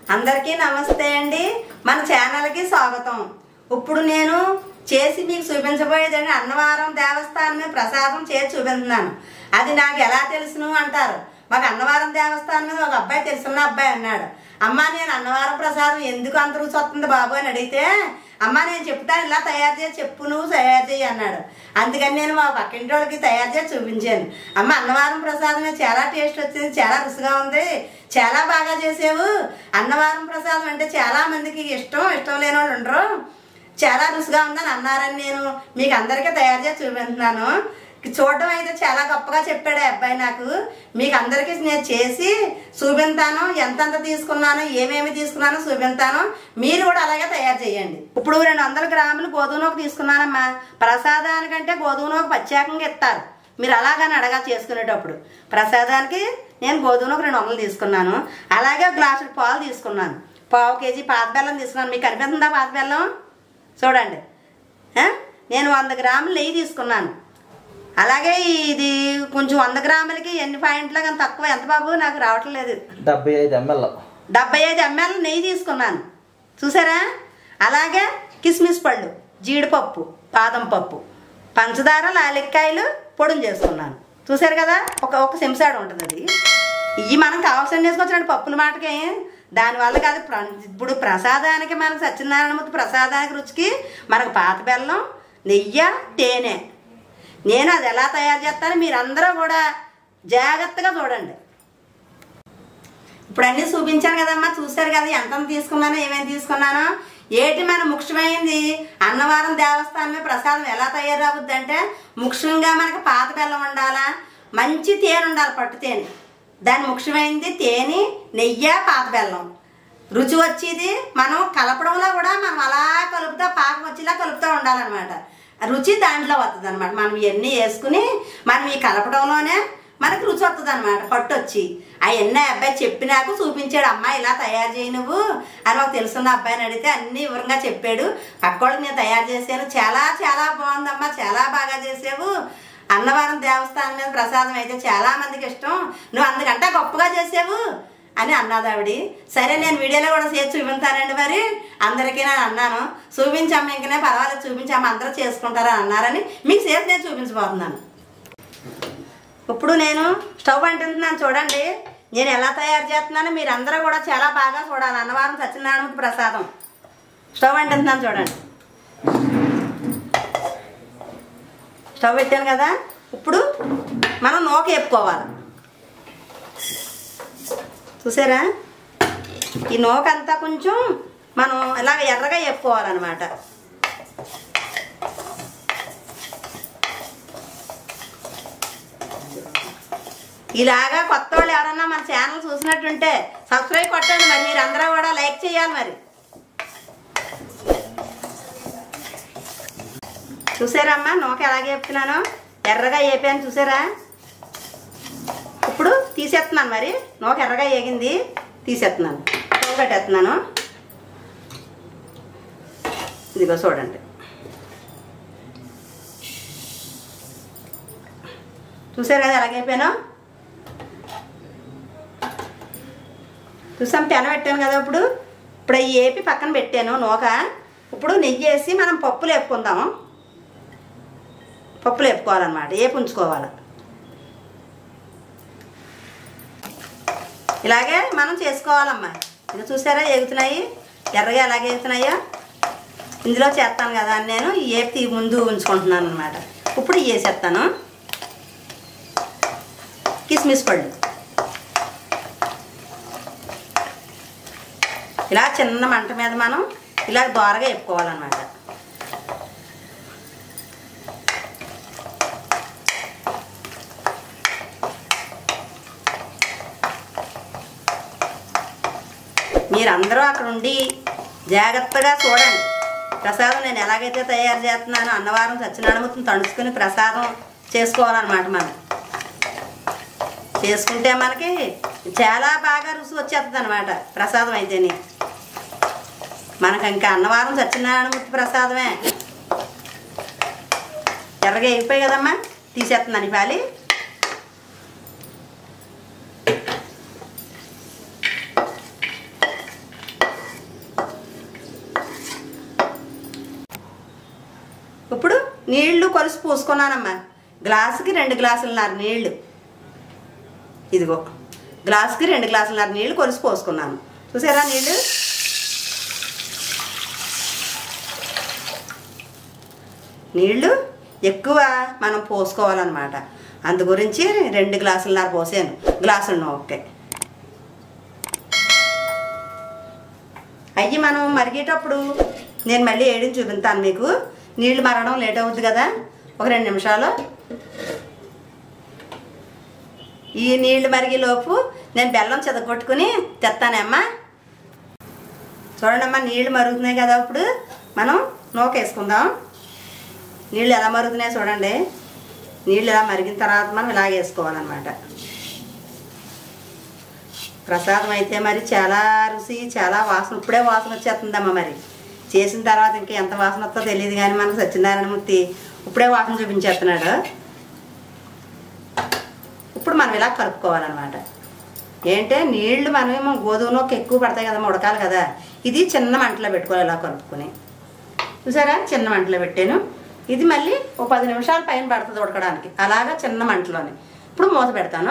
అందరికీ నమస్తే అండి. మన ఛానల్కి స్వాగతం. ఇప్పుడు నేను చేసి మీకు చూపించబోయేదండి అన్నవరం దేవస్థానం ప్రసాదం చేసి చూపిస్తున్నాను. అది నాకు ఎలా తెలుసును అంటారు. మాకు అన్నవరం దేవస్థానం మీద ఒక అబ్బాయి తెలుసున్న అబ్బాయి అన్నాడు, అమ్మ నేను అన్నవరం ప్రసాదం ఎందుకు అంత రుచి వస్తుంది బాబు అని అడిగితే, అమ్మ నేను చెప్తాను ఇలా తయారు చేసి చెప్పు నువ్వు తయారు చేయి అన్నాడు. అందుకని నేను మా పక్కింటి వాళ్ళకి తయారు చేసి చూపించాను. అమ్మ అన్నవరం ప్రసాదమే చాలా టేస్ట్ వచ్చింది, చాలా రుచిగా ఉంది, చాలా బాగా చేసావు. అన్నవరం ప్రసాదం అంటే చాలా మందికి ఇష్టం లేని వాళ్ళు ఉండరు, చాలా రుచిగా ఉందని అన్నారని నేను మీకు అందరికీ తయారు చేసి చూపిస్తున్నాను. చూడడం అయితే చాలా గొప్పగా చెప్పాడు ఆ అబ్బాయి నాకు. మీకు అందరికీ నేను చేసి చూపిస్తాను, ఎంతంత తీసుకున్నాను, ఏమేమి తీసుకున్నానో చూపిస్తాను. మీరు కూడా అలాగే తయారు చేయండి. ఇప్పుడు 200 గ్రాములు గోధుమ నూక తీసుకున్నానమ్మా. ప్రసాదానికంటే గోధుమ నూక ప్రత్యేకంగా ఇస్తారు, మీరు అలాగని అడగా చేసుకునేటప్పుడు. ప్రసాదానికి నేను గోధుమ నూక 200 తీసుకున్నాను. అలాగే గ్లాసుడు పాలు తీసుకున్నాను. 1/2 కేజీ పాత బెల్లం తీసుకున్నాను. మీకు కనిపిస్తుందా పాత బెల్లం? చూడండి. నేను 100 గ్రాములు నెయ్యి తీసుకున్నాను. అలాగే ఇది కొంచెం 100 గ్రాములకి ఎన్ని పాయింట్లు కానీ తక్కువ, ఎంత బాబు నాకు రావట్లేదు, 75 ml నెయ్యి తీసుకున్నాను. చూసారా? అలాగే కిస్మిస్ పళ్ళు, జీడిపప్పు, బాదం పప్పు, పంచదార, లాలిక్కాయలు పొడుం చేసుకున్నాను. చూసారు కదా? ఒక చెంచాడు ఉంటుంది. అది ఇవి మనం కావాల్సిన వేసుకొచ్చినట్టు పప్పుల మాటకి దానివల్ల కాదు. ఇప్పుడు ప్రసాదానికి మనకు సత్యనారాయణమూర్తి ప్రసాదానికి రుచికి మనకు పాత బెల్లం, నెయ్యి, తేనె. నేను అది ఎలా తయారు చేస్తానో మీరందరూ కూడా జాగ్రత్తగా చూడండి. ఇప్పుడు అన్నీ చూపించాను కదమ్మా, చూశారు కదా ఎంత తీసుకున్నానో, ఏమేమి తీసుకున్నానో. ఏటి మన ముఖ్యమైనది అన్నవరం దేవస్థానమే ప్రసాదం ఎలా తయారవుద్ది అంటే, ముఖ్యంగా మనకి పాత బెల్లం ఉండాలా, మంచి తేనె ఉండాలి, పట్టు తేనె. దాని ముఖ్యమైనది తేనె, నెయ్యి, పాత బెల్లం. రుచి వచ్చేది మనం కలపడంలో కూడా మనం అలా కలుపుతా, పాకం వచ్చేలా కలుపుతూ ఉండాలన్నమాట. రుచి దాంట్లో వస్తుంది అనమాట. మనం ఇవన్నీ వేసుకుని మనం ఈ కలపడంలోనే మనకు రుచి వస్తుంది అనమాట, పట్టు వచ్చి. అవన్నీ అబ్బాయి చెప్పినాక చూపించాడు, అమ్మ ఇలా తయారు చేయి నువ్వు అని ఒక తెలుసున్న అబ్బాయిని అడిగితే అన్ని వివరంగా చెప్పాడు. పక్కోళ్ళకి నేను తయారు చేశాను, చాలా చాలా బాగుందమ్మా, చాలా బాగా చేసావు. అన్నవరం దేవస్థానం మీద ప్రసాదం అయితే చాలా మందికి ఇష్టం, నువ్వు అందుకంటే గొప్పగా చేసావు అని అన్నది ఆవిడ. సరే నేను వీడియోలో కూడా చేసి చూపించానండి, మరి అందరికీ నేను అన్నాను చూపించమ్మ, ఇంకనే పర్వాలేదు చూపించమ్మ అందరూ చేసుకుంటారని అన్నారని మీకు చేసి నేను చూపించబోతున్నాను. ఇప్పుడు నేను స్టవ్ అంటున్నాను చూడండి. నేను ఎలా తయారు చేస్తున్నానో మీరు అందరూ కూడా చాలా బాగా చూడాలి. అన్నవరం సత్యనారాయణమూర్తి ప్రసాదం స్టవ్ అంటున్నాను చూడండి. స్టవ్ పెట్టాను కదా. ఇప్పుడు మనం నూక వేపుకోవాలి. చూసారా? ఈ నూక అంతా కొంచెం మనం ఇలాగ ఎర్రగా వేపుకోవాలన్నమాట. ఇలాగా కొత్త వాళ్ళు ఎవరన్నా మన ఛానల్ చూసినట్టుంటే సబ్స్క్రైబ్ కొట్టండి, మరి మీరు అందరూ కూడా లైక్ చేయాలి. మరి చూసారమ్మా నూక ఎలాగే వేపుతున్నాను, ఎర్రగా వేపాను చూసారా? ఇప్పుడు తీసేస్తున్నాను. మరి నూక ఎర్రగా వేగింది, తీసేస్తున్నాను, పెట్టేస్తున్నాను. ఇదిగో చూడండి. చూసారు కదా ఎలాగైపోయాను? చూసాం పెన పెట్టాను కదా. ఇప్పుడు అవి వేపి పక్కన పెట్టాను నూక. ఇప్పుడు నెయ్యి వేసి మనం పప్పులు వేపుకుందాము. పప్పులు వేపుకోవాలన్నమాట, వేపు ఉంచుకోవాలి. ఇలాగే మనం చేసుకోవాలమ్మా. ఇది చూసారా ఎగుతున్నాయి, ఎర్రగా ఎలాగే ఎగుతున్నాయో. ఇందులో చేస్తాను కదా అని నేను ఏపి ముందు ఉంచుకుంటున్నాను అనమాట. ఇప్పుడు వేసేస్తాను. కిస్మిస్ పళ్ళు ఇలా చిన్న మంట మీద మనం ఇలా దోరగా వేపుకోవాలన్నమాట. మీరందరూ అక్కడ ఉండి జాగ్రత్తగా చూడండి. ప్రసాదం నేను ఎలాగైతే తయారు చేస్తున్నానో అన్నవరం సత్యనారాయణమూర్తిని తడుచుకుని ప్రసాదం చేసుకోవాలన్నమాట. మనం చేసుకుంటే మనకి చాలా బాగా రుచి వచ్చేస్తుంది అనమాట ప్రసాదం అయితేనే. మనకు ఇంకా అన్నవరం సత్యనారాయణమూర్తి ప్రసాదమే. ఎర్రగా అయిపోయి కదమ్మా, తీసేస్తున్నాను పాలి. నీళ్లు కొలిసి పోసుకున్నానమ్మా. గ్లాసుకి 2 గ్లాసులున్నర నీళ్లు. ఇదిగో గ్లాసుకి 2 గ్లాసులున్నర నీళ్లు కొలిసి పోసుకున్నాను. చూసారా నీళ్ళు? నీళ్ళు ఎక్కువ మనం పోసుకోవాలన్నమాట. అందు గురించి 2 గ్లాసులున్నర పోసాను. గ్లాసులు ఓకే. అయ్యి మనం మరిగేటప్పుడు నేను మళ్ళీ వేయడం చూపిస్తాను మీకు. నీళ్ళు మరగడం లేట్ అవుద్ది కదా, ఒక 2 నిమిషాలు. ఈ నీళ్లు మరిగేలోపు నేను బెల్లం చెదగొట్టుకుని తెస్తానమ్మా. చూడండి అమ్మా, నీళ్ళు మరుగుతున్నాయి కదా. ఇప్పుడు మనం నూకేసుకుందాం. నీళ్ళు ఎలా మరుగుతున్నాయో చూడండి. నీళ్ళు ఎలా మరిగిన తర్వాత మనం ఇలా వేసుకోవాలన్నమాట. ప్రసాదం అయితే మరి చాలా రుచి, చాలా వాసన. ఇప్పుడే వాసన వచ్చేస్తుందమ్మా. మరి చేసిన తర్వాత ఇంకా ఎంత వాసన వస్తుందో తెలియదు, కానీ మనకు సత్యనారాయణమూర్తి ఇప్పుడే వాసన చూపించేస్తున్నాడు. ఇప్పుడు మనం ఇలా కలుపుకోవాలన్నమాట. ఏంటంటే నీళ్లు మనమేమో గోధుమ నూక ఎక్కువ పడతాయి కదా, ఉడకాలి కదా. ఇది చిన్న మంటలో పెట్టుకోవాలి, ఇలా కలుపుకొని. చూసారా, చిన్న మంటలో పెట్టాను. ఇది మళ్ళీ ఓ 10 నిమిషాలు పైన పడుతుంది ఉడకడానికి, అలాగా చిన్న మంటలోనే. ఇప్పుడు మూత పెడతాను.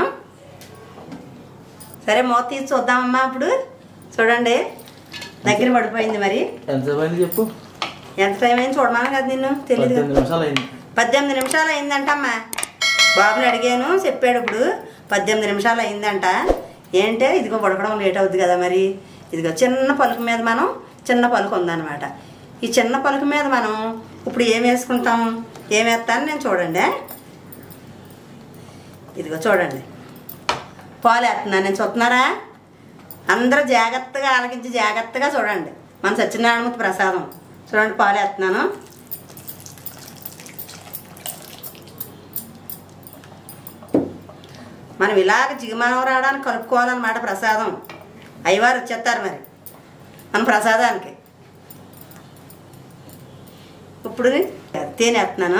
సరే, మూత తీసి చూద్దామమ్మా. ఇప్పుడు చూడండి, దగ్గర పడిపోయింది. మరి చెప్పు, ఎంత టైం అయింది చూడమని కదా నిన్ను, తెలీదు. 18 నిమిషాలు అయిందంటమ్మా. బాబుని అడిగాను, చెప్పాడు. ఇప్పుడు 18 నిమిషాలు అయిందంట. ఏంటే ఇదిగో ఉడకడం లేట్ అవుద్ది కదా. మరి ఇదిగో చిన్న పలుకు మీద మనం, చిన్న పలుకు ఉందన్నమాట. ఈ చిన్న పలుకు మీద మనం ఇప్పుడు ఏం వేసుకుంటాం, ఏం వేస్తాను నేను చూడండి. ఇదిగో చూడండి, పాలు వేస్తున్నాను నేను. చూస్తున్నారా? అందరూ జాగ్రత్తగా ఆలకించి జాగ్రత్తగా చూడండి. మన సత్యనారాయణమూర్తి ప్రసాదం. చూడండి, పాలు వేస్తున్నాను. మనం ఇలాగ జిగమానం రావడానికి కలుపుకోవాలన్నమాట ప్రసాదం. అయ్యవారు వచ్చేస్తారు మరి మన ప్రసాదానికి. ఇప్పుడు తేనె వేస్తున్నాను.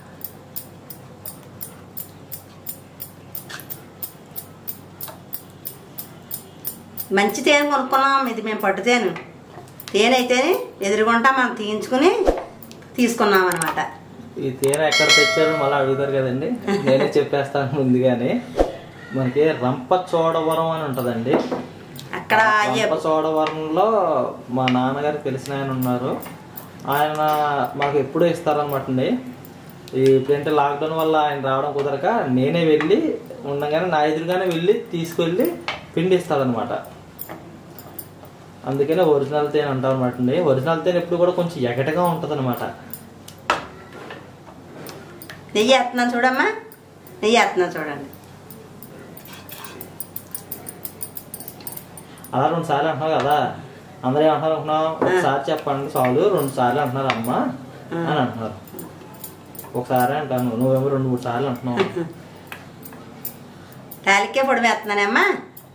మంచి తేనె కొనుక్కున్నాం. ఇది మేము పట్టు తేనె. తేనె అయితే ఎదురుగుంటా మనం తీయించుకుని తీసుకున్నాం అనమాట. ఈ తేనె ఎక్కడ తెచ్చారో మళ్ళీ అడుగుతారు కదండి, నేనే చెప్పేస్తాను ముందుగానే. మనకి రంపచోడవరం అని ఉంటుందండి. అక్కడ రంపచోడవరంలో మా నాన్నగారు తెలిసిన ఆయన ఉన్నారు. ఆయన మాకు ఎప్పుడూ ఇస్తారనమాట అండి. ఇప్పుడంటే లాక్డౌన్ వల్ల ఆయన రావడం కుదరక నేనే వెళ్ళి ఉండగానే, నా ఎదురుగానే వెళ్ళి తీసుకెళ్ళి పిండి ఇస్తాడనమాట. అందుకనే ఒరిజినల్ తేనె అంటాం అనమాట అండి. ఒరిజినల్ తేనె ఎప్పుడు కూడా కొంచెం ఎగటగా ఉంటుంది అనమాట. నెయ్యి వేస్తున్నాను చూడమ్మా, నెయ్యి వేస్తున్నాను చూడండి. అలా 2 సార్లు అంటున్నావు కదా, అందరూ ఏమంటున్నారు అనుకున్నావు, ఒకసారి చెప్పండి చాలు, 2 సార్లు అంటున్నారు అమ్మ అని అంటున్నారు. ఒకసారి అంటాను, నువ్వేమో 2-3 సార్లు అంటున్నావు. తాలికే పొడి వేస్తున్నానమ్మా.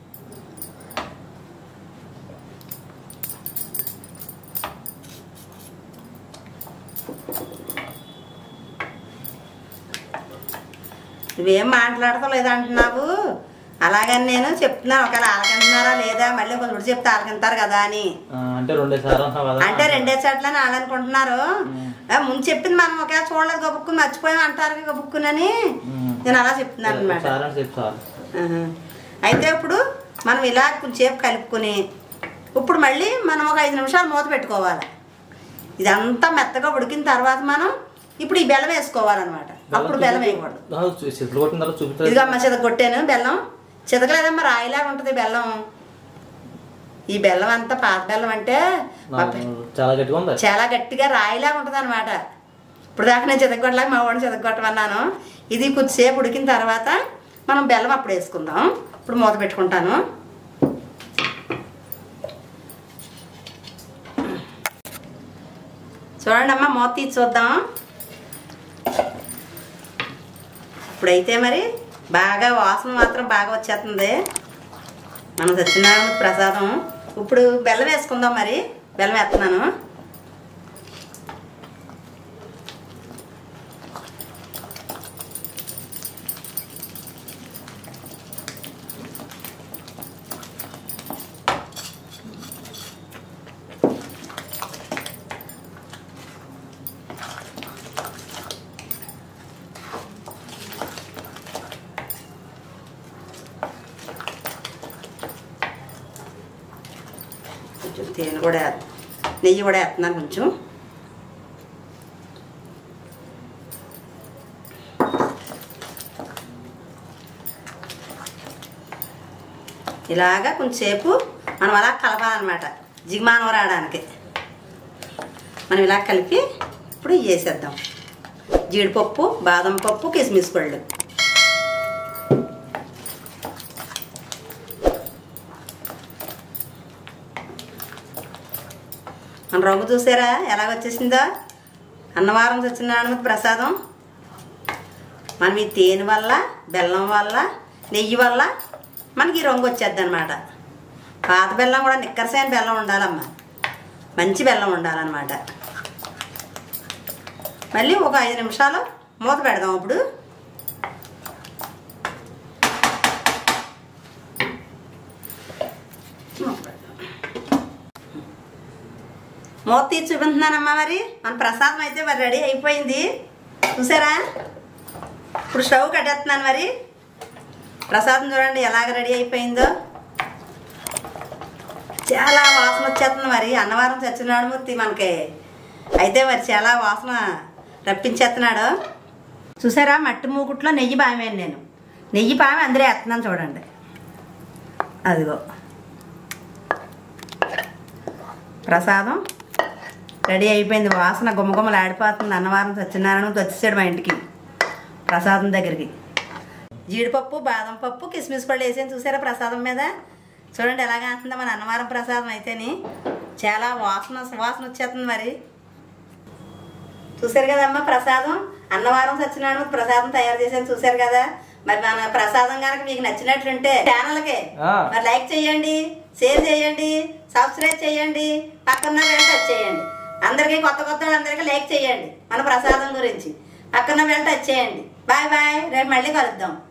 నువ్వేం మాట్లాడతావు లేదా అంటున్నావు. అలాగని నేను చెప్తున్నాను, ఒకవేళ ఆలకంటున్నారా లేదా, మళ్ళీ కొంచెం చెప్తే ఆలకంటారు కదా అని. అంటే 2 సార్లు అంటే 2 సార్లు ఆలనుకుంటున్నారు. ముందు చెప్పింది మనం ఒకవేళ చూడలేదు, గబుక్కుని మర్చిపోయాం అంటారు గబుక్కునని నేను అలా చెప్తున్నాను అనమాట. అయితే ఇప్పుడు మనం ఇలా కొంచెంసేపు కలుపుకొని, ఇప్పుడు మళ్ళీ మనం ఒక 5 నిమిషాలు మూత పెట్టుకోవాలి. ఇదంతా మెత్తగా ఉడికిన తర్వాత మనం ఇప్పుడు ఈ బెల్లం వేసుకోవాలన్నమాట. అప్పుడు బెల్లం వేయకూడదు. ఇదిగో అమ్మ చెదగొట్టాను బెల్లం. చెదగలేదమ్మా, రాయిలాగా ఉంటుంది బెల్లం. ఈ బెల్లం అంతా పాత బెల్లం అంటే చాలా గట్టిగా రాయిలాగా ఉంటుంది అనమాట. ఇప్పుడు దాకా నేను చెదగొట్టలేక మా వాడిని చెదగొట్టమన్నాను. ఇది కొద్దిసేపు ఉడికిన తర్వాత మనం బెల్లం అప్పుడు వేసుకుందాం. ఇప్పుడు మూత పెట్టుకుంటాను. చూడండి అమ్మ, మూత తీసి చూద్దాం. ఇప్పుడైతే మరి బాగా వాసన మాత్రం బాగా వచ్చేస్తుంది మన సత్యనారాయణమూర్తి ప్రసాదం. ఇప్పుడు బెల్లం వేసుకుందాం. మరి బెల్లం వేస్తున్నాను. కొంచెం తేనె కూడా నెయ్యి కూడా వేస్తున్నాను కొంచెం. ఇలాగా కొంచెంసేపు మనం అలా కలపాలన్నమాట జిగుమానం రావడానికి. మనం ఇలా కలిపి ఇప్పుడు వేసేద్దాం జీడిపప్పు, బాదం పప్పు, కిస్మిస్ పళ్ళు. మన రంగు చూసారా ఎలా వచ్చేసిందో? అన్నవరం సత్యనారాయణ ప్రసాదం. మనం ఈ తేనె వల్ల, బెల్లం వల్ల, నెయ్యి వల్ల మనకి ఈ రంగు వచ్చేద్ది అనమాట. పాత బెల్లం కూడా నిక్కరసైన బెల్లం ఉండాలమ్మా, మంచి బెల్లం ఉండాలన్నమాట. మళ్ళీ ఒక 5 నిమిషాలు మూత పెడదాం. ఇప్పుడు మూత తీసి చూపించున్నానమ్మా. మరి మన ప్రసాదం అయితే మరి రెడీ అయిపోయింది చూసారా? ఇప్పుడు స్టవ్ కట్టేస్తున్నాను. మరి ప్రసాదం చూడండి ఎలాగ రెడీ అయిపోయిందో. చాలా వాసన వచ్చేస్తుంది. మరి అన్నవరం సత్యనారాయణమూర్తి మనకి అయితే మరి చాలా వాసన రప్పించేస్తున్నాడు చూసారా? మట్టి మూకుట్లో నెయ్యి పామాను నేను. నెయ్యి పామి అందరూ వేస్తున్నాను చూడండి. అదిగో ప్రసాదం రెడీ అయిపోయింది. వాసన గుమ్మగుమ్మలు ఆడిపోతుంది. అన్నవరం సత్యనారాయణమూర్తి వచ్చేసాడు మా ఇంటికి ప్రసాదం దగ్గరికి. జీడిపప్పు, బాదం పప్పు, కిస్మిస్ పళ్ళు వేసాను చూసారా ప్రసాదం మీద? చూడండి ఎలాగ అంటుందో మన అన్నవరం ప్రసాదం అయితేని. చాలా వాసన వచ్చేస్తుంది. మరి చూసారు కదమ్మా ప్రసాదం. అన్నవరం సత్యనారాయణ ప్రసాదం తయారు చేసాను చూసారు కదా? మరి మన ప్రసాదం కనుక మీకు నచ్చినట్లుంటే ఛానల్కి మరి లైక్ చేయండి, షేర్ చేయండి, సబ్స్క్రైబ్ చేయండి, పక్కన టచ్ చేయండి. అందరికీ కొత్త అందరికీ లైక్ చేయండి మన ప్రసాదం గురించి. పక్కన టచ్ చేయండి. Bye bye. రేపు మళ్ళీ కలుద్దాం.